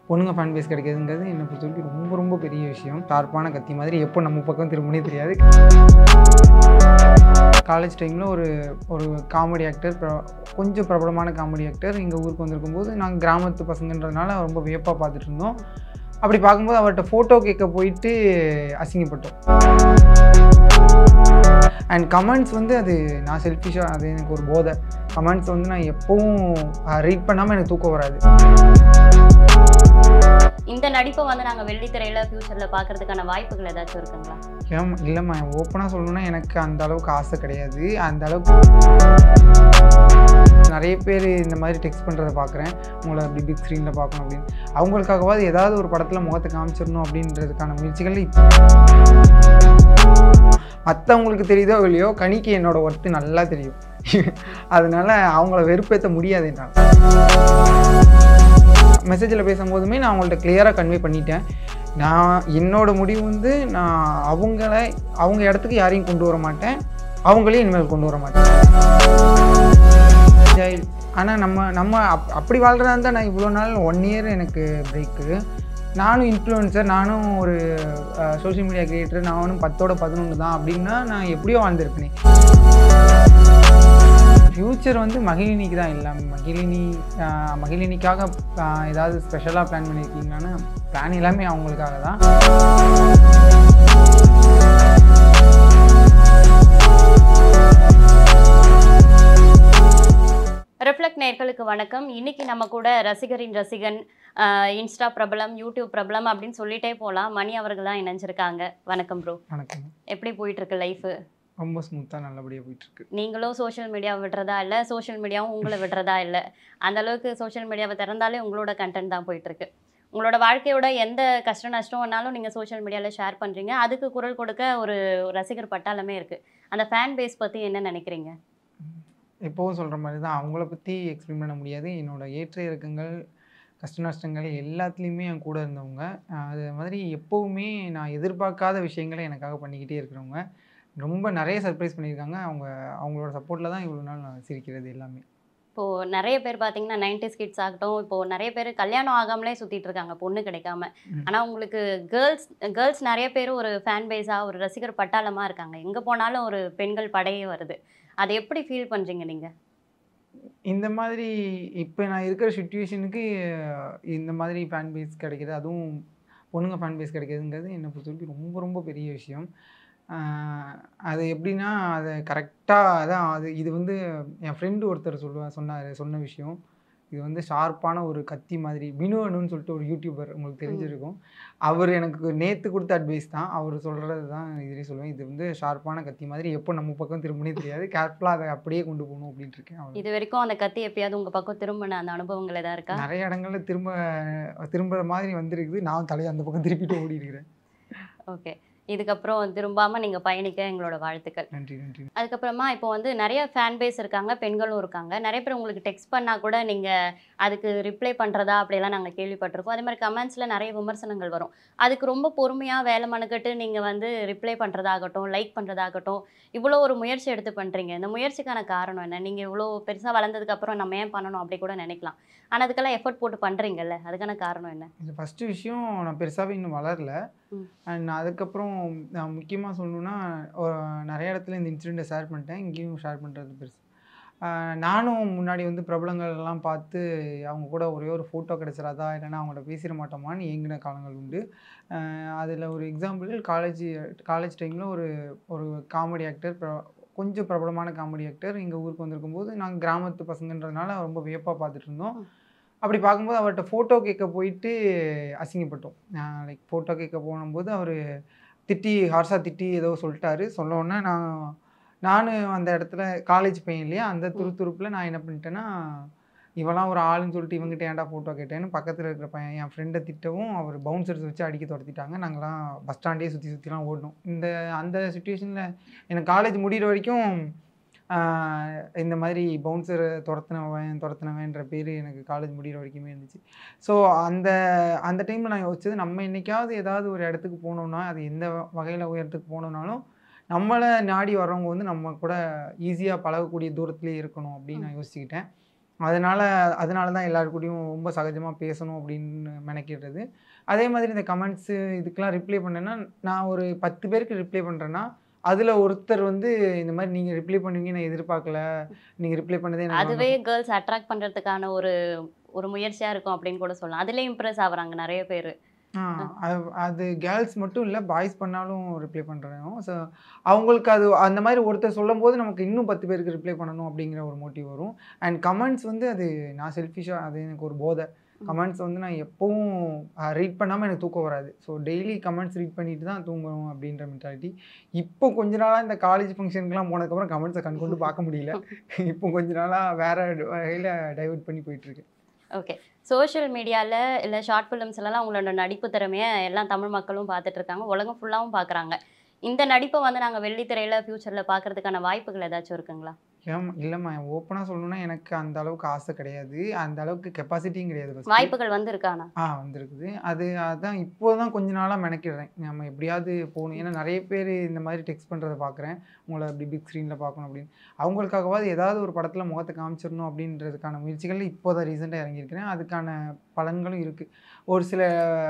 பொண்ணுங்க fan base கிடைக்கிறதுங்கிறது என்னை பொறுத்தவரைக்கும் ரொம்ப ரொம்ப பெரிய விஷயம். ஷார்ப்பான கத்தி மாதிரி எப்போ நம்ம பக்கம் திரும்பனே தெரியாது. காலேஜ் டைமில் ஒரு காமெடி ஆக்டர், கொஞ்சம் பிரபலமான காமெடி ஆக்டர் எங்கள் ஊருக்கு வந்திருக்கும்போது நாங்கள் கிராமத்து பசங்கன்றதுனால ரொம்ப வியப்பாக பார்த்துட்டு இருந்தோம். அப்படி பார்க்கும்போது அவர்கிட்ட ஃபோட்டோ கேட்க போயிட்டு அசிங்கப்பட்டோம். அண்ட் கமெண்ட்ஸ் வந்து அது நான் செல்ஃபிஷாக, அது எனக்கு ஒரு போதை. கமெண்ட்ஸ் வந்து நான் எப்பவும் ரீட் பண்ணாமல் எனக்கு தூக்கம் வராது. இந்த நடிப்பை வந்து நாங்கள் வெள்ளித்திரையில் ஃப்யூச்சரில் பார்க்குறதுக்கான வாய்ப்புகள் ஏதாச்சும் இருக்குங்களா? இல்லைம்மா, ஓப்பனாக சொல்லணுன்னா எனக்கு அந்த அளவுக்கு ஆசை கிடையாது. அந்த அளவுக்கு நிறைய பேர் இந்த மாதிரி டெக்ஸ்ட் பண்ணுறதை பார்க்குறேன், உங்களை அப்படி பிக் ஸ்க்ரீனில் பார்க்கணும் அப்படின்னு. அவங்களுக்காகவாது ஏதாவது ஒரு படத்தில் முகத்தை காமிச்சிடணும் அப்படின்றதுக்கான முயற்சிகள் மற்றவங்களுக்கு தெரியுதோ இல்லையோ, கனிக்கு என்னோடய ஒர்த்து நல்லா தெரியும். அதனால் அவங்கள வெறுப்பேற்ற முடியாது என்னால். மெசேஜில் பேசும்போதுமே நான் அவங்கள்ட்ட கிளியராக கன்வே பண்ணிட்டேன். நான் என்னோடய முடிவு வந்து நான் அவங்க இடத்துக்கு யாரையும் கொண்டு வர மாட்டேன், அவங்களையும் இனிமேல் கொண்டு வர மாட்டேன். ஆனால் நம்ம அப்படி வாழ்கிறதா இருந்தால் நான் இவ்வளோ நாள் 1 இயர் எனக்கு பிரேக்கு. நானும் இன்ஃப்ளூயன்சர், நானும் ஒரு சோஷியல் மீடியா கிரியேட்டர், நானும் 10ஓட 11 தான் அப்படின்னா நான் எப்படியோ வாழ்ந்துருப்பேன். ஃப்யூச்சர் வந்து மகிழினிக்கு தான் எல்லாமே. மகிழினிக்காக ஏதாவது ஸ்பெஷலாக பிளான் பண்ணியிருக்கீங்களான்னு, பிளான் எல்லாமே அவங்களுக்காக தான். ரிஃப்ளெக்ட் நேயர்களுக்கு வணக்கம். இன்னைக்கு நம்ம கூட ரசிகரின் ரசிகன், இன்ஸ்டா பிரபலம், யூடியூப் பிரபலம் அப்படின்னு சொல்லிட்டே போகலாம், மணி அவர்கள் தான் இணைஞ்சிருக்காங்க. வணக்கம் ப்ரோ. வணக்கம். எப்படி போயிட்டுருக்கு லைஃபு? ரொம்ப ஸ்மூத்தாக நல்லபடியாக போயிட்டுருக்கு. நீங்களும் சோஷியல் மீடியாவை விடுறதா இல்லை, சோஷியல் மீடியாவும் உங்களை விடுறதா இல்லை. அந்தளவுக்கு சோஷியல் மீடியாவை திறந்தாலே உங்களோட கண்டென்ட் தான் போயிட்டுருக்கு. உங்களோட வாழ்க்கையோட எந்த கஷ்ட நஷ்டம்னாலும் நீங்கள் சோஷியல் மீடியாவில் ஷேர் பண்ணுறீங்க. அதுக்கு குரல் கொடுக்க ஒரு ரசிகர் பட்டாளமே இருக்குது. அந்த ஃபேன் பேஸ் பற்றி என்ன நினைக்கிறீங்க? எப்போவும் சொல்கிற மாதிரி தான், அவங்கள பற்றி எக்ஸ்பிளைன் பண்ண முடியாது. என்னோடய ஏற்ற இறக்கங்கள், கஷ்ட நஷ்டங்கள் எல்லாத்துலேயுமே என் கூட இருந்தவங்க. அது மாதிரி எப்போவுமே நான் எதிர்பார்க்காத விஷயங்களை எனக்காக பண்ணிக்கிட்டே இருக்கிறவங்க. ரொம்ப நிறைய சர்ப்ரைஸ் பண்ணியிருக்காங்க. அவங்களோட சப்போர்ட்டில் தான் இவ்வளோ நாள் நான் சிரிக்கிறது எல்லாமே. இப்போது நிறைய பேர் பார்த்தீங்கன்னா 90s கிட்ஸ் ஆகட்டும், இப்போது நிறைய பேர் கல்யாணம் ஆகாமலே சுற்றிட்டு இருக்காங்க பொண்ணு கிடைக்காம. ஆனால் உங்களுக்கு கேர்ள்ஸ் நிறைய பேர் ஒரு ஃபேன் பேஸாக, ஒரு ரசிகர் பட்டாளமாக இருக்காங்க. எங்கே போனாலும் ஒரு பெண்கள் படையே வருது. அதை எப்படி ஃபீல் பண்ணுறீங்க நீங்கள்? இந்த மாதிரி இப்போ நான் இருக்கிற சுச்சுவேஷனுக்கு இந்த மாதிரி ஃபேன் பேஸ் கிடைக்கிது, அதுவும் பொண்ணுங்க ஃபேன் பேஸ் கிடைக்கிறதுங்கிறது என்னை பொறுத்தவரைக்கும் ரொம்ப ரொம்ப பெரிய விஷயம். அது எப்படின்னா, அதை கரெக்டாக அதான் இது வந்து என் ஃப்ரெண்டு ஒருத்தர் சொன்ன விஷயம். இது வந்து ஷார்ப்பான ஒரு கத்தி மாதிரி. வினுன்னு சொல்லிட்டு ஒரு யூடியூபர், உங்களுக்கு தெரிஞ்சிருக்கும். அவர் எனக்கு நேற்று கொடுத்த அட்வைஸ் தான். அவர் சொல்கிறது தான் இதுலேயே சொல்லுவேன். இது வந்து ஷார்ப்பான கத்தி மாதிரி, எப்போ நம்ம பக்கம் திரும்பனே தெரியாது, கேர்ஃபுல்லாக அதை அப்படியே கொண்டு போகணும் அப்படின்ட்டு இருக்கேன். இது வரைக்கும் அந்த கத்தி எப்பயாவது உங்கள் பக்கம் திரும்பின அந்த அனுபவங்கள் எதாவது இருக்கா? நிறைய இடங்களில் திரும்புகிற மாதிரி வந்திருக்குது. நான் தலையை அந்த பக்கம் திருப்பிட்டு ஓடி இருக்கிறேன். ஓகே, இதுக்கப்புறம் திரும்பாமல் நீங்கள் பயணிக்க எங்களோட வாழ்த்துக்கள். நன்றி நன்றி. அதுக்கப்புறமா இப்போ வந்து நிறைய ஃபேன் பேஸ் இருக்காங்க, பெண்களும் இருக்காங்க. நிறைய பேர் உங்களுக்கு டெக்ஸ்ட் பண்ணால் கூட நீங்கள் அதுக்கு ரிப்ளை பண்ணுறதா அப்படியெல்லாம் நாங்கள் கேள்விப்பட்டிருக்கோம். அதே மாதிரி கமெண்ட்ஸில் நிறைய விமர்சனங்கள் வரும். அதுக்கு ரொம்ப பொறுமையாக வேலை மனுக்கட்டு நீங்கள் வந்து ரிப்ளை பண்ணுறதாகட்டும், லைக் பண்ணுறதாகட்டும், இவ்வளோ ஒரு முயற்சி எடுத்து பண்ணுறீங்க. இந்த முயற்சிக்கான காரணம் என்ன? நீங்கள் இவ்வளோ பெருசாக வளர்ந்ததுக்கப்புறம் நம்ம ஏன் பண்ணணும் அப்படி கூட நினைக்கலாம். ஆனால் அதுக்கெல்லாம் எஃபர்ட் போட்டு பண்ணுறீங்கல்ல, அதுக்கான காரணம் என்ன? இந்த ஃபஸ்ட்டு விஷயம், நான் பெருசாகவே இன்னும் வளரல. அண்ட் அதுக்கப்புறம் நான் முக்கியமாக சொல்லணுன்னா, நிறைய இடத்துல இந்த இன்சிடெண்ட்டை ஷேர் பண்ணிட்டேன், இங்கேயும் ஷேர் பண்ணுறது பெருசு. நானும் முன்னாடி வந்து பிரபலங்கள்லாம் பார்த்து அவங்க கூட ஒரே ஒரு ஃபோட்டோ கிடச்சிடாதா, இல்லைன்னா அவங்கள்ட்ட பேசிட மாட்டோமான்னு ஏங்கின காலங்கள் உண்டு. அதில் ஒரு எக்ஸாம்பிள், காலேஜ் டைமில் ஒரு காமெடி ஆக்டர், கொஞ்சம் பிரபலமான காமெடி ஆக்டர் எங்கள் ஊருக்கு வந்திருக்கும்போது நாங்கள் கிராமத்து பசங்கன்றதுனால ரொம்ப வியப்பாக பார்த்துட்டு இருந்தோம். அப்படி பார்க்கும்போது அவர்கிட்ட ஃபோட்டோ கேட்க போயிட்டு அசிங்கப்பட்டோம். லைக் ஃபோட்டோ கேட்க போகும்போது அவர் ஹார்ஸாக திட்டி ஏதோ சொல்லிட்டாரு. சொன்னோன்னே நானும் அந்த இடத்துல காலேஜ் பையன் இல்லையா, அந்த துருத்துருப்பில் நான் என்ன பண்ணிட்டேன்னா, இவெல்லாம் ஒரு ஆளுன்னு சொல்லிட்டு இவங்ககிட்ட ஏன்டா ஃபோட்டோ கேட்டேன்னு பக்கத்தில் இருக்கிற பையன் என் ஃப்ரெண்டை திட்டவும் அவர் பவுன்சர்ஸ் வச்சு அடிக்க துரத்திட்டாங்க. நாங்களாம் பஸ் ஸ்டாண்டே சுற்றிலாம் ஓடணும். அந்த சுச்சுவேஷனில் எனக்கு காலேஜ் முடிகிற வரைக்கும் இந்த மாதிரி பவுன்சர் துரத்தினவன்ற பேர் எனக்கு காலேஜ் முடிகிற வரைக்குமே இருந்துச்சு. ஸோ அந்த டைமில் நான் யோசிச்சது, நம்ம என்றைக்காவது ஏதாவது ஒரு இடத்துக்கு போனோம்னா, அது எந்த வகையில் உயரத்துக்கு போனோம்னாலும் நம்மளை நாடி வர்றவங்க வந்து நம்ம கூட ஈஸியாக பழகக்கூடிய தூரத்துலேயே இருக்கணும் அப்படின்னு நான் யோசிச்சுக்கிட்டேன். அதனால அதனால தான் எல்லார் கூடயும் ரொம்ப சகஜமா பேசணும் அப்படின்னு மெனக்கிடுறது. அதே மாதிரி இந்த கமெண்ட்ஸு இதுக்கெல்லாம் ரிப்ளை பண்ணேன்னா, நான் ஒரு 10 பேருக்கு ரிப்ளை பண்றேன்னா, அதுல ஒருத்தர் வந்து இந்த மாரி நீங்க ரிப்ளை பண்ணுவீங்கன்னு நான் எதிர்பார்க்கல. நீங்க ரிப்ளை பண்ணதே எனக்கு அதுவே கேர்ள்ஸ் அட்ராக்ட் பண்றதுக்கான ஒரு ஒரு முயற்சியா இருக்கும் அப்படின்னு கூட சொல்லலாம். அதிலே இம்ப்ரெஸ் ஆகுறாங்க நெறைய பேரு. ஆ அது கேர்ள்ஸ் மட்டும் இல்ல, பாய்ஸ் பண்ணாலும் ரிப்ளை பண்றேன். ஸோ அவங்களுக்கு அது அந்த மாரி ஒருத்தர் சொல்லும்போது நமக்கு இன்னும் 10 பேருக்கு ரிப்ளை பண்ணணும் அப்படிங்கிற ஒரு மோட்டிவ் வரும். அண்ட் கமெண்ட்ஸ் வந்து அது நான் செல்ஃபிஷா அது எனக்கு ஒரு போதை. கமெண்ட்ஸ் வந்து நான் எப்பவும் ரீட் பண்ணாம எனக்கு தூக்கம் வராது. ஸோ டெய்லி கமெண்ட்ஸ் ரீட் பண்ணிட்டு தான் தூங்கணும் அப்படின்ற மென்டாலிட்டி. இப்போ கொஞ்ச நாளா இந்த காலேஜ் ஃபங்ஷனுக்குலாம் போனதுக்கப்புறம் கமெண்ட்ஸை கண்கொண்டு பார்க்க முடியல. இப்போ கொஞ்ச நாளா வேற வகையில டைவர்ட் பண்ணி போயிட்டுருக்கு. ஓகே. சோஷியல் மீடியால இல்ல ஷார்ட் ஃபிலிம்ஸ்லலாம் உங்களோட நடிப்பு திறமைய எல்லாம் தமிழ் மக்களும் பார்த்துட்டு இருக்காங்க. உலகம் ஃபுல்லாவும் பார்க்குறாங்க. இந்த நடிப்ப வந்து நாங்க வெள்ளித்திரையில ஃபியூச்சர்ல பார்க்கறதுக்கான வாய்ப்புகள் ஏதாச்சும் இருக்குங்களா? இல்லம்மா ஓப்பனா சொல்லணும்னா எனக்கு அந்த அளவுக்கு ஆசை கிடையாது. அந்த அளவுக்கு கெப்பாசிட்டியும் கிடையாது ஃபர்ஸ்ட்டு. வாய்ப்புகள் வந்திருக்கா ஆனா? வந்திருக்குது. அதான் இப்போ தான் கொஞ்ச நாளா மெனக்கிடுறேன். நம்ம எப்படியாவது போகணும். ஏன்னா நெறைய பேர் இந்த மாதிரி டெக்ஸ்ட் பண்றத பார்க்குறேன். உங்கள அப்படி பிக் ஸ்க்ரீன்ல பார்க்கணும் அப்படின்னு. அவங்களுக்காகவாது ஏதாவது ஒரு படத்துல முகத்த காமிச்சிரணும் அப்படின்றதுக்கான முயற்சிகள் இப்போ தான் ரீசென்ட்டா இறங்கியிருக்கிறேன். அதுக்கான பலன்களும் இருக்கு. ஒரு சில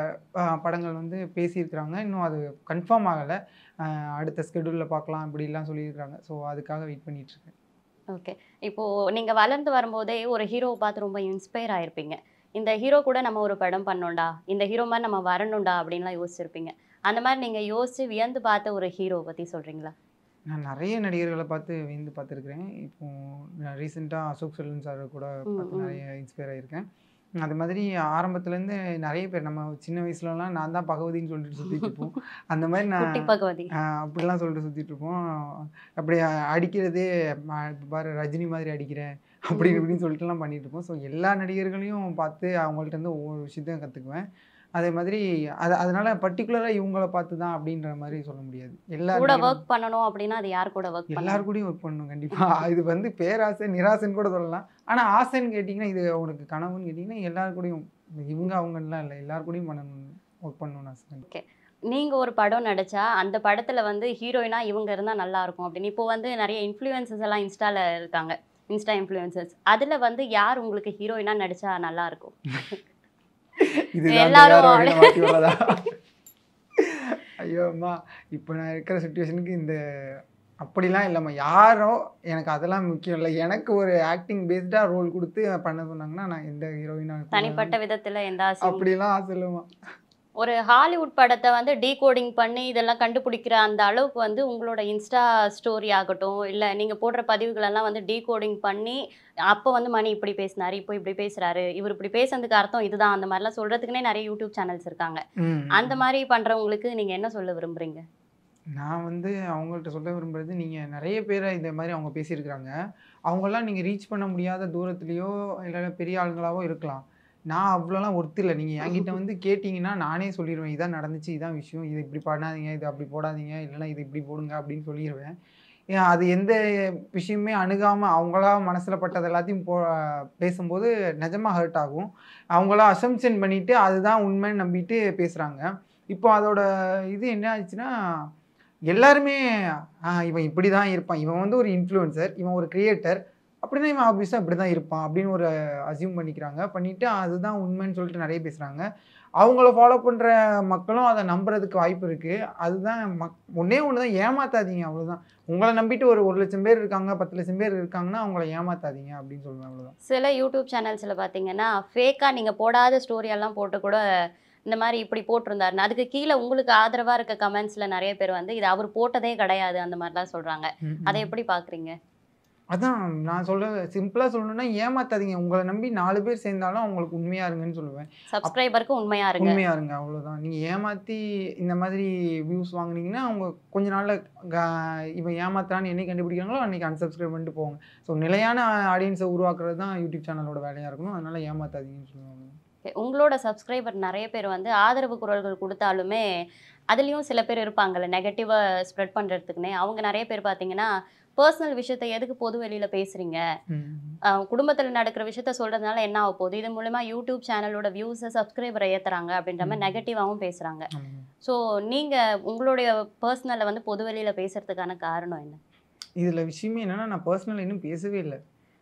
படங்கள் வந்து பேசியிருக்கிறாங்க. இன்னும் அது கன்ஃபார்ம் ஆகல. அடுத்த ஸ்கெட்யூல்ல பார்க்கலாம் இப்படிலாம் சொல்லியிருக்காங்க. ஸோ அதுக்காக வெயிட் பண்ணிட்டு இருக்கேன். ஓகே. இப்போ நீங்க வளர்ந்து வரும்போதே ஒரு ஹீரோவ பார்த்து ரொம்ப இன்ஸ்பயர் ஆயிருப்பீங்க. இந்த ஹீரோ கூட நம்ம ஒரு படம் பண்ணோம்டா, இந்த ஹீரோ மாரி நம்ம வரணும்டா அப்படின்லாம் யோசிச்சிருப்பீங்க. அந்த மாரி நீங்க யோசிச்சு வியந்து பார்த்த ஒரு ஹீரோவ பத்தி சொல்றீங்களா? நான் நெறைய நடிகர்கள பார்த்து வியந்து பார்த்துருக்கிறேன். இப்போ நான் ரீசென்ட்டா அசோக் செல்வன் சார் கூட பார்த்து நெறைய இன்ஸ்பயர் ஆயிருக்கேன். அது மாதிரி ஆரம்பத்துலேருந்து நெறைய பேர் நம்ம சின்ன வயசுலலாம் நான் தான் பகவதின்னு சொல்லிட்டு சுத்திட்டு இருப்போம். அந்த மாரி குட்டி நான் பகவதி. அப்படிலாம் சொல்லிட்டு சுத்திட்டு இருப்போம். அப்படி அடிக்கிறதே இப்ப பாரு ரஜினி மாதிரி அடிக்கிறேன். அப்படி இப்படின்னு சொல்லிட்டுலாம் பண்ணிட்டு இருப்போம். ஸோ எல்லா நடிகர்களையும் பார்த்து அவங்கள்ட்ட இருந்து ஒவ்வொரு விஷயத்தையும் கத்துக்குவேன். அதே மாதிரி அதனால பர்ட்டிகுலரா இவங்கள பார்த்து தான் அப்படின்ற மாரி சொல்ல முடியாது. எல்லா கூட நடிகரும் வொர்க் பண்ணணும் அப்படின்னா, அது யார் கூட வொர்க் பண்ணணும்? எல்லார் கூடயும் ஒர்க் பண்ணணும் கண்டிப்பா. இது வந்து பேராசை, நிராசைன்னு கூட சொல்லலாம். ஆனா ஆசைன்னு கேட்டீங்கன்னா, இது உனக்கு கனவுன்னு கேட்டீங்கன்னா, எல்லார் கூடயும் இவங்க அவங்கலாம் இல்ல. எல்லார் கூடயும் பண்ணணும். ஒர்க் பண்ணணும்னு ஆசை. ஓகே. நீங்க ஒரு படம் நடிச்சா, அந்த படத்துல வந்து ஹீரோயினா இவங்க இருந்தா நல்லா இருக்கும் அப்படின்னு. இப்போ வந்து நெறைய இன்ஃப்ளூயன்சர்ஸ் எல்லாம் இன்ஸ்டால இருக்காங்க. Insta influencers. அதுல வந்து யார் உங்களுக்கு ஹீரோயினா நடிச்சா நல்லா இருக்கும்? இதுதான் அந்த எல்லாரும் வேற வகையில மாத்தி விடுறதா? ஐயோ அம்மா! இப்ப நான் இருக்கிற சிச்சுவேஷனுக்கு அப்படிலாம் இல்லம்மா. யாரோ எனக்கு அதெல்லாம் முக்கியம் இல்ல. எனக்கு ஒரு ஆக்டிங் பேஸ்டா ரோல் குடுத்து பண்ண சொன்னாங்கன்னா, நான் எந்த ஹீரோயினா தனிப்பட்ட விதத்துல எந்த ஆசையும் அப்படிலாம் ஆசை இல்லம்மா. ஒரு ஹாலிவுட் படத்த வந்து டீகோடிங் பண்ணி இதெல்லாம் கண்டுபிடிக்கிற அந்த அளவுக்கு வந்து உங்களோட இன்ஸ்டா ஸ்டோரி ஆகட்டும், இல்ல நீங்க போடுற பதிவுகளெல்லாம் வந்து டீகோடிங் பண்ணி, அப்ப வந்து மணி இப்படி பேசினாரு, இப்போ இப்படி பேசுறாரு, இவர் இப்படி பேசுனதுக்கு அர்த்தம் இதுதான், அந்த மாரிலாம் சொல்றதுக்குன்னே நெறைய யூடியூப் சேனல்ஸ் இருக்காங்க. ம். அந்த மாரி பண்றவங்களுக்கு நீங்க என்ன சொல்ல விரும்புறீங்க? நான் வந்து அவங்கள்ட்ட சொல்ல விரும்புறது, நீங்க நெறைய பேர இந்த மாரி அவங்க பேசியிருக்கிறாங்க. அவங்கலாம் நீங்க ரீச் பண்ண முடியாத தூரத்திலயோ, இல்ல பெரிய ஆளுங்களாவோ இருக்கலாம். நான் அவ்வளோலாம் ஒர்த் இல்ல. நீங்க என்கிட்ட வந்து கேட்டீங்கன்னா, நானே சொல்லிருவேன். இதான் நடந்துச்சு, இதான் விஷயம். இத இப்படி பண்ணாதீங்க, இத அப்படி போடாதீங்க, இல்லன்னா இத இப்படி போடுங்க அப்படின்னு சொல்லிருவேன். ஏன் அது எந்த விஷயமுமே அணுகாம அவங்களா மனசுல பட்டது எல்லாத்தையும் பேசும்போது நிஜமா ஹர்ட் ஆகும். அவங்களா அசம்ப்ஷன் பண்ணிட்டு அதுதான் உண்மைன்னு நம்பிட்டு பேசுறாங்க. இப்போ அதோட இது என்ன ஆச்சுன்னா, எல்லாருமே இவன் இப்படிதான் இருப்பான். இவன் வந்து ஒரு இன்ஃப்ளூயன்சர், இவன் ஒரு கிரியேட்டர். அப்படின்னா இவன் ஆப்வியஸா இப்படிதான் இருப்பான் அப்படின்னு ஒரு அஸ்யூம் பண்ணிக்கிறாங்க. பண்ணிட்டு அதுதான் உண்மைன்னு சொல்லிட்டு நெறைய பேசுறாங்க. அவங்கள ஃபாலோ பண்ற மக்களும் அத நம்புறதுக்கு வாய்ப்பு இருக்கு. அதுதான் ஒண்ணே ஒண்ணு தான் ஏமாத்தாதீங்க அவ்வளவுதான். உங்கள நம்பிட்டு ஒரு 1,00,000 பேர் இருக்காங்க, 10,00,000 பேர் இருக்காங்கன்னா, அவங்கள ஏமாத்தாதீங்க அப்படின்னு சொல்லுவேன் அவ்வளவுதான். சில யூடியூப் சேனல்ஸ்ல பார்த்தீங்கன்னா, ஃபேக்கா நீங்க போடாத ஸ்டோரி எல்லாம் போட்டு கூட இந்த மாரி இப்படி போட்டிருந்தாருன்னு, அதுக்கு கீழ உங்களுக்கு ஆதரவா இருக்க கமெண்ட்ஸ்ல நெறைய பேர் வந்து, இது அவரு போட்டதே கிடையாது அந்த மாரிலாம் சொல்றாங்க. ம், அத ம். எப்படி பார்க்குறீங்க? அதான் நான் சிம்பிளா சொல்லணும்னா ஏமாத்தாதீங்க. உங்கள நம்பி 4 பேர் சேர்ந்தாலும் அவங்களுக்கு உண்மையா இருங்கன்னு சொல்லுவேன். சப்ஸ்கிரைபருக்கு உண்மையா இருங்க. உண்மையா இருங்க அவ்வளோதான். நீங்க ஏமாத்தி இந்த மாதிரி வியூஸ் வாங்குனீங்கன்னா, அவங்க கொஞ்ச நாள்ல க இவன் ஏமாத்துறான்னு என்னைக்கு கண்டுபிடிக்கிறாங்களோ, அன்னைக்கு அன்சப்ஸ்கிரைப் பண்ணிட்டு போங்க. ஸோ நிலையான ஆடியன்ஸ உருவாக்குறது தான் யூடியூப் சேனலோட வேலையா இருக்கணும். அதனால ஏமாத்தாதீங்கன்னு சொல்லுவாங்க. உங்களோட சப்ஸ்கிரைபர் நெறைய பேர் வந்து ஆதரவு குரல்கள் குடுத்தாலுமே, அதுலயும் சில பேர் இருப்பாங்கல்ல, நெகட்டிவா ஸ்ப்ரெட் பண்றதுக்குன்னே. அவங்க நெறைய பேர் பார்த்தீங்கன்னா, பெர்சனல் விஷயத்த எதுக்கு பொது வெளியில பேசுறீங்க? ம். குடும்பத்துல நடக்கிற விஷயத்த சொல்றதுனால என்ன ஆகப்போகுது? இது மூலியமா யூடியூப் சேனலோட வியூஸ, சப்ஸ்கிரைபர ஏத்துறாங்க அப்படின்ற மாரி ம். நெகட்டிவாவும் பேசுறாங்க. ஆமாங்க. ஸோ நீங்க உங்களுடைய பெர்சனல வந்து பொது வெளியில பேசுறதுக்கான காரணம் என்ன? இதுல விஷயமே என்னன்னா, நான் பர்சனலா இன்னும் பேசவே இல்ல.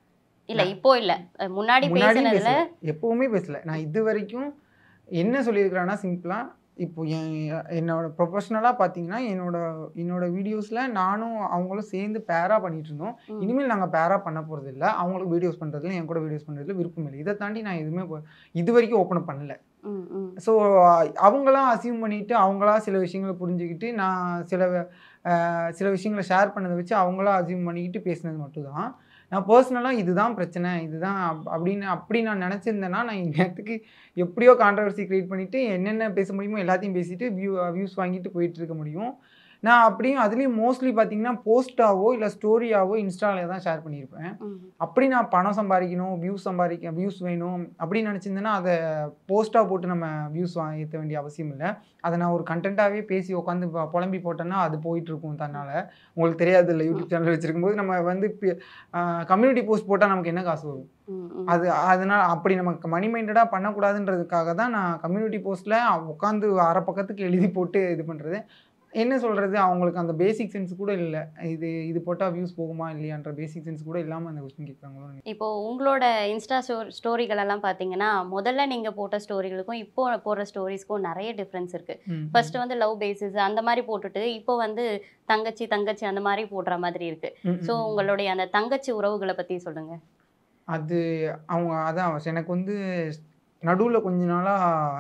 இல்ல இப்போ இல்ல. முன்னாடி முன்னாடியும் பேசினதுல பேசல, எப்பவுமே பேசல. நான் இது வரைக்கும் என்ன சொல்லியிருக்கிறேன்னா சிம்பிளா, இப்போ என்னோட ப்ரொஃபஷனலா பார்த்தீங்கன்னா, என்னோட வீடியோஸ்ல நானும் அவங்களும் சேர்ந்து பேரா பண்ணிட்டு இருந்தோம். ம். இனிமேல் நாங்க பேரா பண்ண போறதில்ல. அவங்களுக்கு வீடியோஸ் பண்றதுல, என் கூட வீடியோஸ் பண்றதுல விருப்பம் இல்ல. இத தாண்டி நான் எதுவுமே இதுவரைக்கும் ஓப்பன் அப் பண்ணல. ம், ம். ஸோ அவங்களா அஸ்யூம் பண்ணிட்டு, அவங்களா சில விஷயங்கள புரிஞ்சுக்கிட்டு, நான் சில விஷயங்கள ஷேர் பண்ணத வச்சு அவங்களா அஸ்யூம் பண்ணிக்கிட்டு பேசினது மட்டும் தான். நான் பர்சனலா இதுதான் பிரச்சனை, இதுதான் அப்படி நான் நெனச்சிருந்தேன்னா, நான் இந்நேரத்துக்கு எப்படியோ கான்ட்ரோவர்சி கிரியேட் பண்ணிட்டு, என்னென்ன பேச முடியுமோ எல்லாத்தையும் பேசிட்டு, வியூஸ் வாங்கிட்டு போயிட்டு இருக்க முடியும். நான் அப்படியும் அதுலயும் மோஸ்ட்லி பார்த்தீங்கன்னா, போஸ்ட்டாவோ இல்ல ஸ்டோரியாவோ இன்ஸ்டால தான் ஷேர் பண்ணியிருப்பேன். ம். அப்படி நான் பணம் சம்பாரிக்கணும், வியூஸ் வேணும் அப்படின்னு நெனச்சிருந்தேன்னா, அத போஸ்ட்டா போட்டு நம்ம வியூஸ் ஏத்த வேண்டிய அவசியம் இல்ல. அத நான் ஒரு கன்டென்ட்டாவே பேசி உட்காந்து பொலம்பி போட்டேன்னா, அது போயிட்டுருக்கும் தன்னால. உங்களுக்கு தெரியாதுல்ல, யூடியூப் சேனல் வச்சிருக்கும்போது நம்ம வந்து கம்யூனிட்டி போஸ்ட் போட்டா நமக்கு என்ன காசு வரும்? ம், ம். அதனால அப்படி நமக்கு மணி மைண்டடா பண்ணக்கூடாதுன்றதுக்காக தான் நான் கம்யூனிட்டி போஸ்ட்ல உட்காந்து அரை பக்கத்துக்கு எழுதி போட்டு இது பண்றது. என்ன சொல்றது? அவங்களுக்கு அந்த பேசிக் சென்ஸ் கூட இல்ல. இது போட்டா வியூஸ் போகுமா இல்லையான்ற பேசிக் சென்ஸ் கூட இல்லாம அந்த கொஸ்டின் கேட்குறாங்களோ. இப்போ உங்களோட இன்ஸ்டா ஸ்டோரிகள் எல்லாம் பார்த்தீங்கன்னா, முதல்ல நீங்க போட்ட ஸ்டோரிகளுக்கும், இப்போ போடுற ஸ்டோரீஸ்க்கும் நெறைய டிஃபரன்ஸ் இருக்கு. ஃபர்ஸ்ட் வந்து லவ் பேசிஸ் அந்த மாரி போட்டுட்டு, இப்போ வந்து தங்கச்சி, தங்கச்சி அந்த மாரி போடுற மாதிரி இருக்கு. ஸோ உங்களுடைய அந்த தங்கச்சி உறவுகள பத்தி சொல்லுங்க. அது அதான் எனக்கு வந்து நடுவுல கொஞ்ச நாளா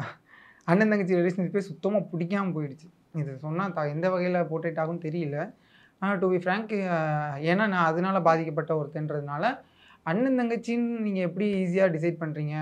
அண்ணன் தங்கச்சி ரிலேஷன்ஷிப்பே சுத்தமா புடிக்காம போயிடுச்சு. இது சொன்னா எந்த வகையில போர்ட்ரேட் ஆகும்னு தெரியல. ஆனா டூ பி ஃப்ராங்க் ஏன்னா நான் அதனால பாதிக்கப்பட்ட ஒருத்தன்றதுனால, அண்ணன் தங்கச்சின்னு நீங்க எப்படி ஈஸியா டிசைட் பண்றீங்க?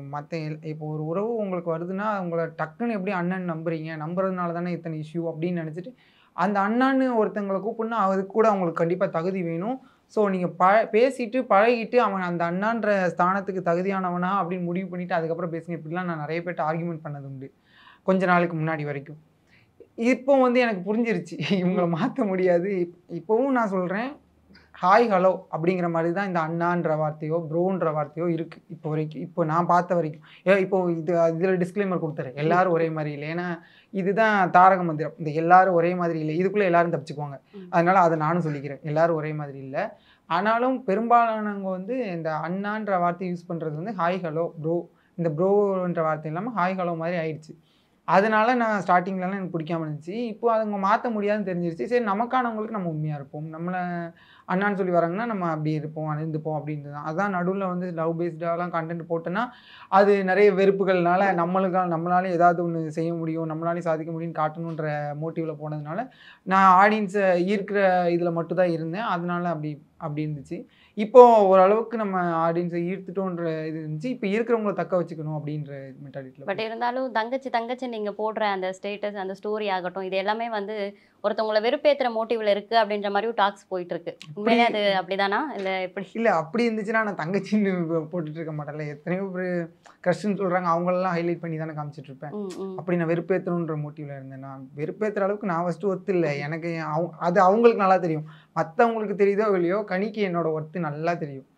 இப்போ ஒரு உறவு உங்களுக்கு வருதுன்னா, உங்கள டக்குன்னு எப்படி அண்ணன் நம்புறீங்க? நம்புறதுனால தானே இத்தன இஷ்யூ அப்படின்னு நெனச்சுட்டு, அந்த அண்ணான்னு ஒருத்தங்கள கூப்புட்னா, அதுக்கு கூட அவங்களுக்கு கண்டிப்பா தகுதி வேணும். ஸோ நீங்க பேசிட்டு, பழகிட்டு அவன் அந்த அண்ணான்ற ஸ்தானத்துக்கு தகுதியானவனா அப்படின்னு முடிவு பண்ணிட்டு, அதுக்கப்புறம் பேசுங்க. இப்படிலாம் நான் நெறைய பேர்ட்ட ஆர்கியூமென்ட் பண்ணது உண்டு. கொஞ்ச நாளுக்கு முன்னாடி வரைக்கும். இப்போ வந்து எனக்கு புரிஞ்சிருச்சு. இவங்கள மாத்த முடியாது. இப்பவும் நான் சொல்றேன். ஹாய், ஹலோ அப்படிங்கிற மாரி தான் இந்த அண்ணான்ற வார்த்தையோ, ப்ரோன்ற வார்த்தையோ இருக்கு. இப்போ வரைக்கும். இப்போ நான் பார்த்த வரைக்கும். இப்போ இதுல டிஸ்க்ளைமர் குடுத்துர்றேன். எல்லாரும் ஒரே மாரி இல்ல. ஏன்னா, இதுதான் தாரக மந்திரம். இந்த எல்லாரும் ஒரே மாதிரி இல்ல. இதுக்குள்ள எல்லாரும் தப்பிச்சுக்குவாங்க. அதனால அத நானும் சொல்லிக்கிறேன். எல்லாரும் ஒரே மாதிரி இல்ல. ஆனாலும் பெரும்பாலானவங்க வந்து இந்த அண்ணான்ற வார்த்தைய யூஸ் பண்றது வந்து ஹாய், ஹலோ, ப்ரோ. இந்த ப்ரோன்ற வார்த்தை இல்லாம ஹாய், ஹலோ மாரி ஆயிடுச்சு. அதனால நான் ஸ்டார்ட்டிங்லலாம் எனக்கு பிடிக்காம இருந்துச்சு. இப்போ அவங்க மாத்த முடியாதுன்னு தெரிஞ்சிருச்சு. சரி நமக்கானவங்களுக்கு நம்ம உண்மையா இருப்போம். நம்மள அண்ணான்னு சொல்லி வராங்கன்னா, நம்ம அப்படி இருப்போம், இருந்துப்போம் அப்படின்னு தான். அதான் நடுவுல வந்து லவ் பேஸ்டாலாம் கன்டென்ட் போட்டேன்னா, அது நெறைய வெறுப்புகள்னால நம்மளால ஏதாவது ஒண்ணு செய்ய முடியும், நம்மளாலயும் சாதிக்க முடியும்னு காட்டணுன்ற மோட்டிவ்ல போனதுனால, நான் ஆடியன்ஸ ஈர்க்கிற இதுல மட்டும் தான் இருந்தேன். அதனால அப்படி அப்படி இருந்துச்சு. இப்போ ஓரளவுக்கு நம்ம ஆடியன்ஸ ஈர்த்துட்டோன்ற இது இருந்துச்சு. இப்ப இருக்கிறவங்கள தக்க வச்சுக்கணும் அப்படின்ற மென்டாலிட்டில. பட் இருந்தாலும் தங்கச்சி, தங்கச்சி நீங்க போடுற அந்த ஸ்டேட்டஸ், அந்த ஸ்டோரி ஆகட்டும், இது எல்லாமே வந்து ஒருத்தவங்கள வெறுப்பேத்துற மோட்டிவ்ல இருக்கு அப்படின்ற மாரியும் டாக்ஸ் போயிட்டு இருக்கு. உண்மையிலே அது அப்படிதானா? இல்ல எப்படி? இல்ல அப்படி இருந்துச்சுன்னா நான் தங்கச்சின்னு போட்டுட்டு இருக்க மாட்டேன்ல. எத்தனையோ பேரு கிரஷ்ன்னு சொல்றாங்க. அவங்களலாம் ஹைலைட் பண்ணி தானே காமிச்சிட்டு இருப்பேன். ம், ம். அப்படி நான் வெறுப்பேத்தணுன்ற மோட்டிவ்ல இருந்தேன். நான் வெறுப்பேத்துற அளவுக்கு நான் ஃபர்ஸ்ட்டு ஒர்த் இல்ல. எனக்கு அது அவங்களுக்கு நல்லா தெரியும். மத்தவங்களுக்கு தெரியுதோ இல்லையோ, கனிக்கு என்னோட ஒர்த்து நல்லா தெரியும்.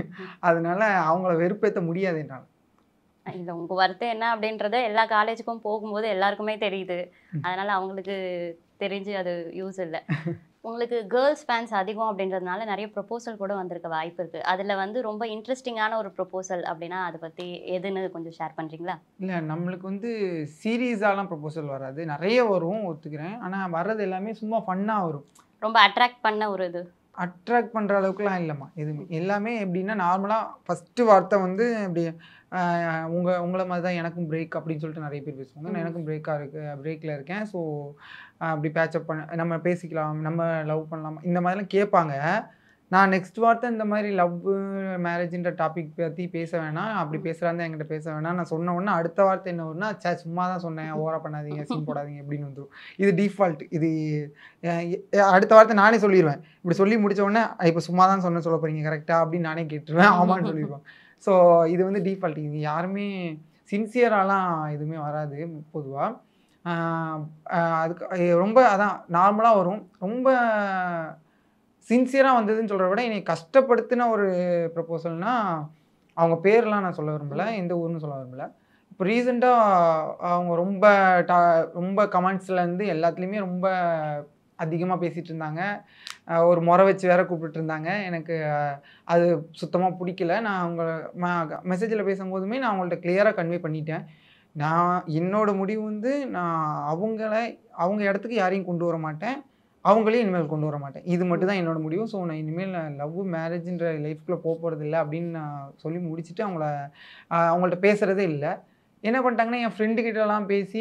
அதனால அவங்கள வெறுப்பேத்த முடியாது என்னால. இல்ல உங்க வருத்தம் என்ன அப்படின்றத எல்லா காலேஜுக்கும் போகும்போது எல்லாருக்குமே தெரியுது. அதனால அவங்களுக்கு தெரிஞ்சு அது யூஸ் இல்ல. உங்களுக்கு கேர்ள்ஸ் ஃபேன்ஸ் அதிகம் அப்படின்றதுனால நெறைய ப்ரொபோசல் கூட வந்திருக்க வாய்ப்பு இருக்கு. அதுல வந்து ரொம்ப இன்ட்ரஸ்டிங்கான ஒரு ப்ரொபோசல் அப்படின்னா, அத பத்தி எதுன்னு கொஞ்சம் ஷேர் பண்றீங்களா? இல்ல நம்மளுக்கு வந்து சீரியஸாலாம் ப்ரொபோசல் வராது. நெறைய வரும் ஒத்துக்கிறேன். ஆனா வர்றது எல்லாமே சும்மா ஃபன்னா வரும். ரொம்ப அட்ராக்ட் பண்ண ஒரு இது. அட்ராக்ட் பண்ற அளவுக்குலாம் இல்லம்மா எதுவுமே. எல்லாமே எப்படின்னா நார்மலா ஃபர்ஸ்ட்டு வார்த்தை வந்து இப்படி உங்கள மாரி தான் எனக்கும் பிரேக் அப்படின்னு சொல்லிட்டு நெறைய பேர் பேசுவாங்க. நான் எனக்கும் பிரேக்ல இருக்கேன். ஸோ அப்படி பேட்சப் நம்ம பேசிக்கலாம், நம்ம லவ் பண்ணலாமா இந்த மாதிரிலாம் கேட்பாங்க. நான் நெக்ஸ்ட் வார்த்தை இந்த மாதிரி லவ்வு, மேரேஜ்ன்ற டாபிக் பத்தி பேச வேணாம். அப்படி பேசுறா இருந்தா என்கிட்ட பேச வேணாம். நான் சொன்ன உடனே அடுத்த வார்த்தை என்ன வரும்னா, ச்சே சும்மா தான் சொன்னேன். ஓவரா பண்ணாதீங்க, சீன் போடாதீங்க இப்படின்னு வந்துரும். இது டிஃபால்ட். இது அடுத்த வார்த்தை நானே சொல்லிருவேன். இப்படி சொல்லி முடிச்ச உடனே, இப்ப சும்மா தான் சொன்னேன் சொல்ல போறீங்க கரெக்ட்டா? அப்படின்னு நானே கேட்டுருவேன். ஆமான்னு சொல்லிருவேன். ஸோ இது வந்து டிஃபால்ட். இது யாருமே சின்சியராலாம் எதுவுமே வராது பொதுவா. ஆ அதுக்கு ரொம்ப அதான் நார்மலா வரும். ரொம்ப சின்சியரா வந்ததுன்னு சொல்றத விட, என்னைய கஷ்டப்படுத்தின ஒரு ப்ரொபோசல்னா, அவங்க பேர்லாம் நான் சொல்ல விரும்பல. எந்த ஊர்ன்னு சொல்ல விரும்பல. இப்போ ரீசென்ட்டா அவங்க ரொம்ப கமெண்ட்ஸ்லேருந்து எல்லாத்துலயுமே ரொம்ப அதிகமாக பேசிகிட்டு இருந்தாங்க. ஒரு முறை வச்சு வேற கூப்பிட்டுட்டு இருந்தாங்க. எனக்கு அது சுத்தமாக பிடிக்கல. நான் அவங்க மெசேஜில் பேசும்போதுமே நான் அவங்கள்ட்ட கிளியராக கன்வே பண்ணிட்டேன். என்னோட முடிவு வந்து நான் அவங்க இடத்துக்கு யாரையும் கொண்டு வர மாட்டேன். அவங்களையும் இனிமேல் கொண்டு வர மாட்டேன். இது மட்டும் தான் என்னோட முடிவு. ஸோ நான் இனிமேல் லவ், மேரேஜ்ன்ற லைஃப்குள்ள போறதில்ல அப்படின்னு நான் சொல்லி முடிச்சுட்டு அவங்கள்ட்ட பேசுறதே இல்ல. என்ன பண்ணிட்டாங்கன்னா, என் ஃப்ரெண்டு கிட்டலாம் பேசி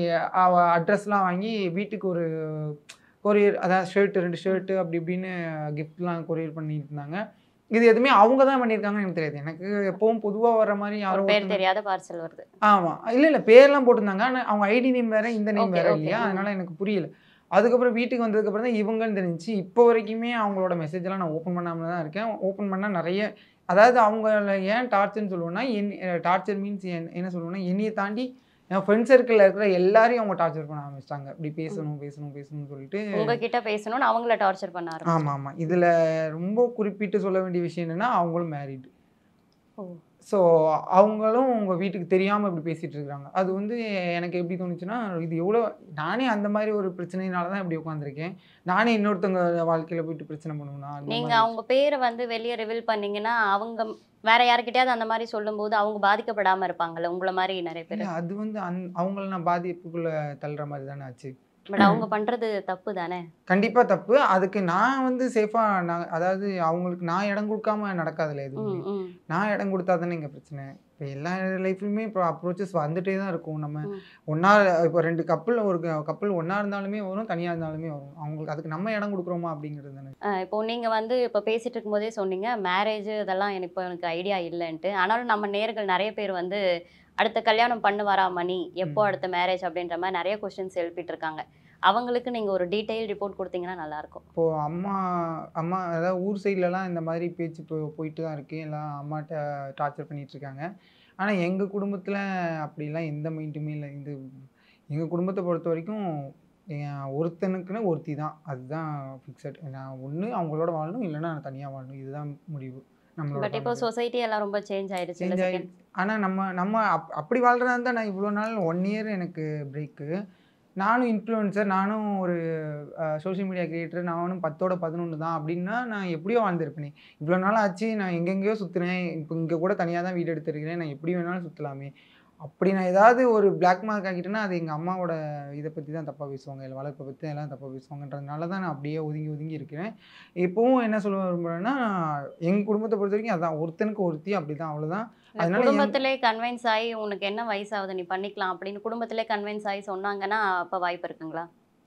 அட்ரஸ்லாம் வாங்கி வீட்டுக்கு ஒரு கொரியர், அதாவது ரெண்டு ஷர்ட்டு அப்படி இப்படின்னு கிஃப்ட்லாம் கொரியர் பண்ணிட்டு இருந்தாங்க. இது எதுவுமே அவங்க தான் பண்ணியிருக்காங்கன்னு எனக்கு தெரியாது. எனக்கு எப்பவும் பொதுவா வர்ற மாரி ஒரு யாரோ பேர் தெரியாத பார்சல் வருது. ஆமா. இல்ல பேர்லாம் போட்டிருந்தாங்க. ஆனா அவங்க ஐடி நேம் வேற, இந்த நேம் ஓகே, வேற ஓகே. இல்லையா? அதனால எனக்கு புரியல. அதுக்கப்புறம் வீட்டுக்கு வந்ததுக்கப்புறம் தான் இவங்கன்னு தெரிஞ்சுச்சு. இப்போ வரைக்குமே அவங்களோட மெசேஜ்லாம் நான் ஓப்பன் பண்ணாம தான் இருக்கேன். ஓப்பன் பண்ணா நெறைய, அதாவது அவங்கள ஏன் டார்ச்சர்ன்னு சொல்லுவேன்னா, டார்ச்சர் மீன்ஸ் என்ன சொல்லுவேன்னா, என்னைய தாண்டி என் ஃப்ரெண்ட் சர்க்கிள்ல இருக்கிற எல்லாரையும் அவங்க டார்ச்சர் பண்ண ஆரம்பிச்சுட்டாங்க. இப்படி பேசணும்னு சொல்லிட்டு. உங்ககிட்ட பேசணும்னு அவங்கள டார்ச்சர் பண்ண ஆரம்பிச்சாங்க. ஆமா. இதுல ரொம்ப குறிப்பிட்டு சொல்ல வேண்டிய விஷயம் என்னன்னா, அவங்களும் மேரிட். ஓ! ஸோ அவங்களும் உங்க வீட்டுக்கு தெரியாம இப்படி பேசிட்டு இருக்காங்க. அது வந்து எனக்கு எப்படி தோணுச்சுன்னா, இது எவ்வளோ, நானே அந்த மாரி ஒரு பிரச்சனையினால தான் இப்படி உட்காந்துருக்கேன். நானே இன்னொருத்தவங்க வாழ்க்கையில போயிட்டு பிரச்சனை பண்ணுவேனா? அந்த நீங்க மாரி. அவங்க பேர வந்து வெளிய ரிவீல் பண்ணீங்கன்னா, அவங்க வேற யார்கிட்டயாவது அந்த மாரி சொல்லும்போது அவங்க பாதிக்கப்படாம இருப்பாங்கல்ல. உங்கள மாரி நெறைய இல்ல பேரு. அது வந்து அவங்கள நான் பாதிப்புக்குள்ள தள்ளுற மாரி தானே ஆச்சு. பட் அவங்க பண்றது தப்பு தானே? கண்டிப்பா தப்பு. அதுக்கு நான் வந்து சேஃபா, அதாவது அவங்களுக்கு நான் இடம் குடுக்காம நடக்காதுல்ல எதுவுமே. ம், ம், நான் இடம் குடுத்தா தானே இங்க பிரச்சனை. இப்ப எல்லா லைஃப்லயுமே இப்போ அப்ரோச்சஸ் வந்துட்டே தான் இருக்கும். நம்ம ம். ஒண்ணா, இப்போ 2 கப்புள் ஒண்ணா இருந்தாலுமே வரும், தனியா இருந்தாலுமே வரும். அவங்களுக்கு அதுக்கு நம்ம இடம் குடுக்குறோமா அப்படிங்கிறது தானே. இப்போ நீங்க வந்து இப்போ பேசிட்டு இருக்கும்போதே சொன்னீங்க, மேரேஜ் இதெல்லாம் எனக்கு ஐடியா இல்லன்ட்டு. ஆனாலும் நம்ம நேயர்கள் நெறைய பேர் வந்து, அடுத்த கல்யாணம் பண்ணுவாரா மணி? எப்போ ம். அடுத்த மேரேஜ்? அப்படின்ற மாரி நெறைய கொஸ்டின்ஸ் எழுப்பிட்டு இருக்காங்க. அவங்களுக்கு நீங்க ஒரு டீட்டெயில் ரிப்போர்ட் குடுத்தீங்கன்னா நல்லாருக்கும். இப்போ அம்மா அம்மா அதாவது ஊர் சைட்லலாம் இந்த மாதிரி பேச்சு போயிட்டு தான் இருக்கு. எல்லாம் அம்மாட்ட டார்ச்சர் பண்ணிட்டு இருக்காங்க. ஆனா எங்க குடும்பத்துல அப்படிலாம் எந்த மைண்டுமே இல்ல. எங்க குடும்பத்த பொறுத்தவரைக்கும் ஒருத்தனுக்குன்னு ஒருத்தி தான். அதுதான் ஃபிக்ஸட். நான் ஒண்ணு அவங்களோட வாழணும், இல்லன்னா நான் தனியா வாழணும். இதுதான் முடிவு. நம்மளோட பட் இப்போ ஃபேமிலில. சொசைட்டி எல்லாம் ரொம்ப சேஞ்ச் ஆயிடுச்சுல்ல சேஞ்ச் செகண்ட். ஆயிடுச்சு. ஆனா நம்ம நம்ம அப்படி வாழ்றதா இருந்தா நான் இவ்வளோ நாள் 1 இயர் எனக்கு பிரேக்கு. நானும் இன்ஃப்ளூயன்சர், நானும் ஒரு சோஷியல் மீடியா கிரியேட்டர், நானும் 10ஓட 11 தான் அப்படின்னா, நான் எப்படியோ வாழ்ந்திருப்பேனே. இவ்வளோ நாள் ஆச்சு, நான் எங்கெங்கேயோ சுத்துறேன். இப்போ இங்க கூட தனியா தான் வீடு எடுத்திருக்கிறேன். நான் எப்படி வேணாலும் சுத்தலாமே. அப்படி நான் ஏதாவது ஒரு பிளாக் மார்க் ஆக்கிட்டேன்னா, அது எங்க அம்மாவோட இத பத்தி தான் தப்பா பேசுவாங்க. இல்ல வளர்ப்ப பத்தி எல்லாம் தப்பா பேசுவாங்கன்றதுனால தான் நான் அப்படியே ஒதுங்கி ஒதுங்கி இருக்கிறேன். இப்பவும் என்ன சொல்ல விரும்புறேன்னா, எங்க குடும்பத்த பொறுத்தவரைக்கும் அதான். ஒருத்தனுக்கு ஒருத்தி அப்படிதான், அவ்வளோதான். இல்ல அதனால குடும்பத்திலே கன்வின்ஸ் ஆயி, "உனக்கு என்ன வயசாகுது? நீ பண்ணிக்கலாம்." அப்படின்னு குடும்பத்திலே கன்வின்ஸ் ஆயி சொன்னாங்கன்னா, அப்ப வாய்ப்பு இருக்குங்களா?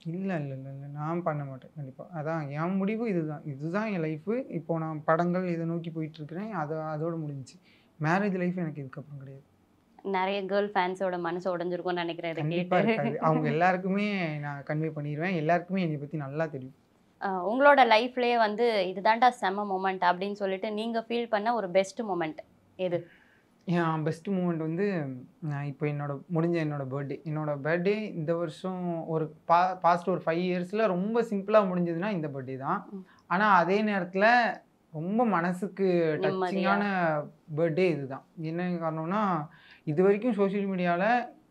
இல்ல. நான் பண்ண மாட்டேன் கண்டிப்பா. அதான் என் முடிவு இதுதான். இதுதான் என் லைஃபு. இப்போ நான் படங்கள் இத நோக்கி போயிட்டுருக்கிறேன். அதோட முடிஞ்சுச்சு. மேரேஜ் லைஃப் எனக்கு இதுக்கப்புறம் கிடையாது. நெறைய கேர்ள் ஃபேன்ஸோட மனசு உடைஞ்சிருக்கும்னு நெனைக்கிறேன் இத கண்டிப்பா கேட்டு. இருக்காது. அவங்க எல்லாருக்குமே நான் கன்வே பண்ணிருவேன். எல்லாருக்குமே என்னைய பத்தி நல்லா தெரியும். உங்களோட லைஃப்லயே வந்து, "இதுதான்டா செம்ம மொமெண்ட்" அப்படின்னு சொல்லிட்டு நீங்க ஃபீல் பண்ண ஒரு பெஸ்ட் மொமெண்ட் எது? என் பெஸ்ட் மூமெண்ட் வந்து, இப்போ என்னோட பர்த்டே. என்னோட பர்த்டே இந்த வருஷம் ஒரு பாஸ்ட் ஒரு 5 இயர்ஸ்ல ரொம்ப சிம்பிளா முடிஞ்சதுன்னா இந்த பர்த்டே தான். ம். ஆனா அதே நேரத்துல ரொம்ப மனசுக்கு நிம்மதியா? டச்சிங்கான பர்த்டே இதுதான். என்ன காரணம்னா, இதுவரைக்கும் சோஷியல் மீடியால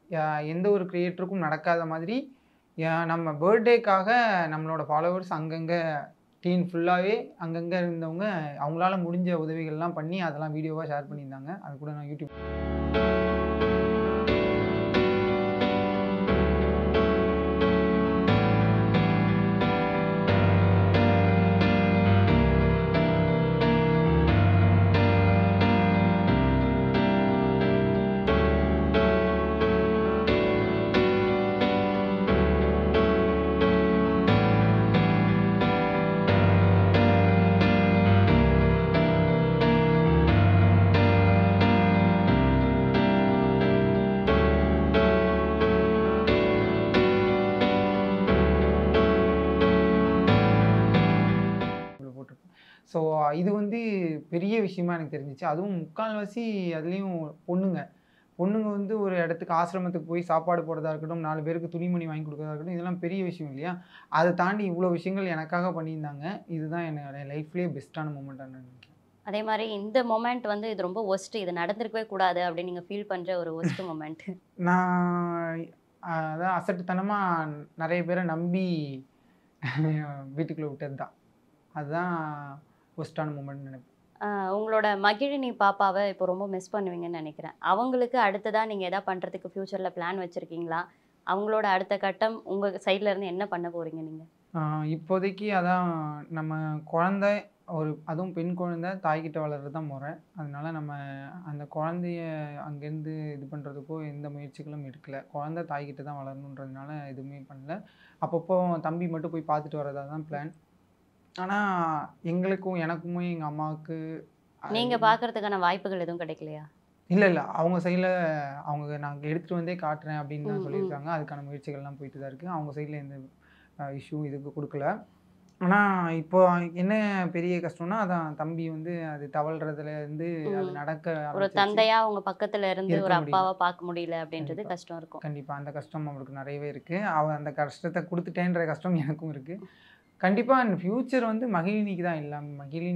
எந்த ஒரு கிரியேட்டருக்கும் நடக்காத மாதிரி, நம்ம பர்த்டேக்காக நம்மளோட ஃபாலோவர்ஸ் அங்கங்க டீம் ஃபுல்லாவே அங்கங்க இருந்தவங்க அவங்களால முடிஞ்ச உதவிகள்லாம் பண்ணி அதெல்லாம் வீடியோவா ஷேர் பண்ணியிருந்தாங்க. அது கூட நான் யூடியூப். போட்டிருக்கேன். ஸோ இது வந்து பெரிய விஷயமா எனக்கு தெரிஞ்சுச்சு. அதுவும் முக்கால்வாசி அதுலேயும் பொண்ணுங்க. பொண்ணுங்க வந்து ஒரு இடத்துக்கு ஆசிரமத்துக்கு போய் சாப்பாடு போடுறதா இருக்கட்டும், 4 பேருக்கு துணிமணி வாங்கி கொடுக்கறதா இருக்கட்டும், இதெல்லாம் பெரிய விஷயம் இல்லையா? அதை தாண்டி இவ்வளோ விஷயங்கள் எனக்காக பண்ணியிருந்தாங்க. இதுதான் என்னோட லைஃப்லேயே பெஸ்ட்டான மூமெண்ட்டாக நான் நினைக்கிறேன். அதே மாரி இந்த மொமெண்ட் வந்து, "இது ரொம்ப வொர்ஸ்ட். இது நடந்திருக்கவே கூடாது." அப்படின்னு நீங்க ஃபீல் பண்ற ஒரு வொர்ஸ்ட் மொமெண்ட்? நான் அதான் அசட்டுத்தனமா நெறைய பேரை நம்பி வீட்டுக்குள்ளே விட்டது தான். அதுதான் ஒஸ்ட்டான மூமெண்ட்னு நினைப்பேன். உங்களோட மகிழினி பாப்பாவை இப்போ ரொம்ப மிஸ் பண்ணுவீங்கன்னு நினைக்கிறேன். அவங்களுக்கு அடுத்ததா நீங்க எதா பண்றதுக்கு ஃபியூச்சர்ல பிளான் வச்சிருக்கீங்களா? அவங்களோட அடுத்த கட்டம் உங்க சைட்ல இருந்து என்ன பண்ண போறீங்க நீங்க? இப்போதைக்கு அதான் நம்ம குழந்தை அதுவும் பெண் குழந்தை தாய்கிட்ட வளர்றது தான் முறை. அதனால நம்ம அந்த குழந்தைய அங்கேருந்து இது பண்ணுறதுக்கோ எந்த முயற்சிகளும் எடுக்கல. குழந்தை தாய்கிட்ட தான் வளரணுன்றதுனால எதுவுமே பண்ணல. அப்பப்போ தம்பி மட்டும் போய் பார்த்துட்டு வரதா தான் பிளான். ஆனால் எங்களுக்கும் எனக்குமே எங்கள் அம்மாவுக்கு நீங்க பார்க்கறதுக்கான வாய்ப்புகள் எதுவும் கிடைக்கலையா? இல்லை இல்லை அவங்க சைடில் அவங்க நாங்கள் எடுத்துகிட்டு வந்தே காட்டுறேன் அப்படின்னு தான் ம். சொல்லியிருக்காங்க. அதுக்கான முயற்சிகள்லாம் போயிட்டு தான் இருக்குது. அவங்க சைடில் எந்த இஷ்யூ இதுக்கு கொடுக்கல. ஆனால் இப்போ என்ன பெரிய கஷ்டம்னா அதான் தம்பி வந்து அது தவழ்றதுலேருந்து அது நடக்க ஒரு ஆரம்பிச்சிருச்சு. தந்தையா உங்க பக்கத்துல இருந்து இருக்க ஒரு முடியல. அப்பாவா பார்க்க முடியல அப்படின்றது கண்டிப்பா. கஷ்டம் இருக்கும். கண்டிப்பாக அந்த கஷ்டம் அவளுக்கு நிறையவே இருக்குது. அவள் அந்த கஷ்டத்தை கொடுத்துட்டேன்ற கஷ்டம் எனக்கும் இருக்குது. கண்டிப்பாக இந்த ஃப்யூச்சர் வந்து மகிழினிக்கு தான் எல்லாமே.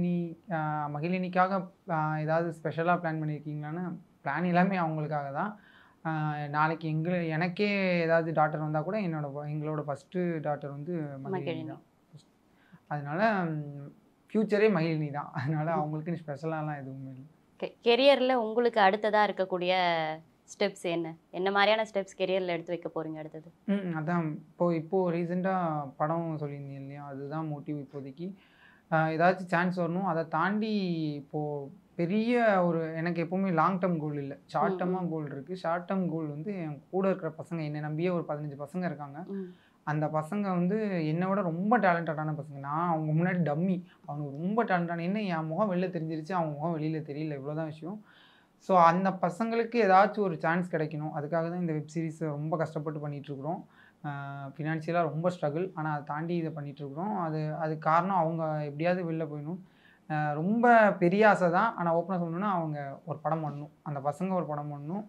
மகிழினிக்காக ஏதாவது ஸ்பெஷலாக பிளான் பண்ணியிருக்கீங்களான்னு பிளான் எல்லாமே அவங்களுக்காக தான். நாளைக்கு எனக்கே ஏதாவது டாட்டர் வந்தால் கூட எங்களோட ஃபஸ்ட்டு டாட்டர் வந்து மகிழினி மகிழினி. தான். அதனால ஃப்யூச்சரே மகிழினி தான். அதனால அவங்களுக்கு ஸ்பெஷலாலாம் எதுவுமே இல்லை. கெரியர்ல உங்களுக்கு அடுத்ததா இருக்கக்கூடிய ஸ்டெப்ஸ் என்ன? என்ன மாதிரியான ஸ்டெப்ஸ் கெரியர்ல எடுத்து வைக்க போறீங்க அடுத்தது? அதான் இப்போது ரீசெண்டாக படம் சொல்லியிருந்தேன் இல்லையா, அதுதான் மோட்டிவ் இப்போதைக்கு. ஏதாச்சும் சான்ஸ் வரணும். அதை தாண்டி இப்போது பெரிய எனக்கு எப்போவுமே லாங் டேர்ம் கோல் இல்லை, ஷார்ட் டேர்மாக கோல் இருக்குது. ஷார்ட் டேர்ம் கோல் வந்து என் கூட இருக்கிற பசங்க, என்னை நம்பியே ஒரு 15 பசங்க இருக்காங்க. அந்த பசங்க வந்து என்னை விட ரொம்ப டேலண்டடான பசங்க. நான் அவங்க முன்னாடி டம்மி. அவங்க ரொம்ப டேலண்டான, என்ன என் முகம் வெளில தெரிஞ்சிருச்சு, அவங்க முகம் வெளியில் தெரியல, இவ்வளோதான் விஷயம். ஸோ அந்த பசங்களுக்கு ஏதாச்சும் ஒரு சான்ஸ் கிடைக்கணும். அதுக்காக தான் இந்த வெப் சீரிஸ் ரொம்ப கஷ்டப்பட்டு பண்ணிகிட்ருக்குறோம். ஃபினான்ஷியலாக ரொம்ப ஸ்ட்ரகிள். ஆனால் அதை தாண்டி இதை பண்ணிகிட்ருக்குறோம். அதுக்கு காரணம் அவங்க எப்படியாவது வெளில போயிடணும். ரொம்ப பெரிய ஆசை தான். ஆனால் ஓப்பனாக சொல்லணுன்னா அவங்க ஒரு படம் பண்ணணும். அந்த பசங்க ஒரு படம் பண்ணணும்.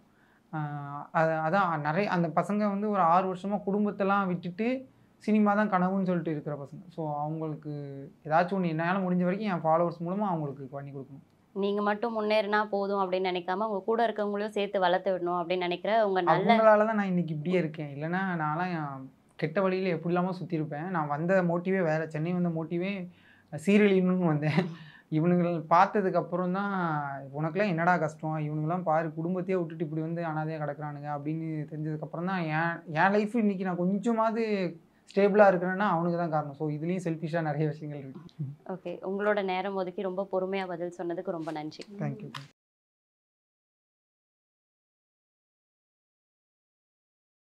அதான் நிறைய அந்த பசங்க வந்து ஒரு 6 வருஷமாக குடும்பத்தெல்லாம் விட்டுட்டு சினிமா தான் கனவுன்னு சொல்லிட்டு இருக்கிற பசங்க. ஸோ அவங்களுக்கு ஏதாச்சும் ஒன்று என்னால் முடிஞ்ச வரைக்கும் என் ஃபாலோவர்ஸ் மூலமாக அவங்களுக்கு பண்ணி கொடுக்கணும். நீங்க மட்டும் முன்னேறினா போதும் அப்படின்னு நினைக்காம உங்க கூட இருக்கவங்களையும் சேர்த்து வளர்த்து விடணும் அப்படின்னு நினைக்கிற உங்க நல்ல அவங்களால தான் நான் இன்னைக்கு இப்படியே இருக்கேன். இல்லைன்னா நான்லாம் கெட்ட வழியில் எப்படி இல்லாமல் சுற்றிருப்பேன். நான் வந்த மோட்டிவே வேறு. சென்னை வந்த மோட்டிவே சீரியலின்னு வந்தேன். இவனுங்களை பார்த்ததுக்கப்புறம் தான் உனக்குலாம் என்னடா கஷ்டம், இவனுங்களாம் பாரு குடும்பத்தையே விட்டுட்டு இப்படி வந்து அனாதையாக கிடக்குறானுங்க அப்படின்னு தெரிஞ்சதுக்கப்புறம் தான் என் லைஃப் இன்றைக்கி நான் கொஞ்சமாவது ஸ்டேபிளாக இருக்கிறேன்னா அவனுக்கு தான் காரணம். ஸோ இதுலேயும் செல்ஃபிஷாக நிறைய விஷயங்கள் இருக்குது. ஓகே, உங்களோட நேரம் ஒதுக்கி ரொம்ப பொறுமையாக பதில் சொன்னதுக்கு ரொம்ப நன்றி. தேங்க்யூ.